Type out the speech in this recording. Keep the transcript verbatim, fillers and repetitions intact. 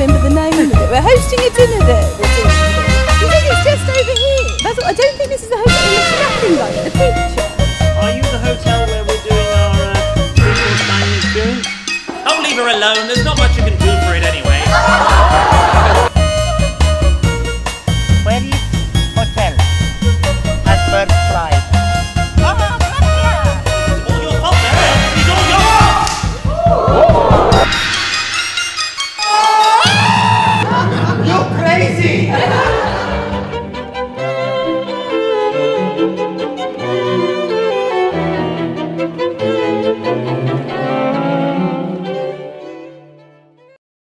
remember the name of it. We're hosting a dinner there this evening. You think it's just over here? That's what, I don't think this is the hotel. It looks nothing like the picture. Are you the hotel where we're doing our uh, three-course dining experience? Oh, leave her alone. There's not